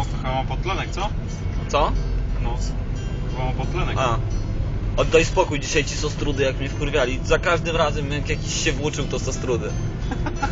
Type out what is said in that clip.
No, to chyba ma podtlenek, co? Co? No, chyba ma podtlenek. A. Oddaj spokój, dzisiaj ci sostrudy jak mnie wkurwiali. Za każdym razem jak jakiś się włóczył to sostrudy.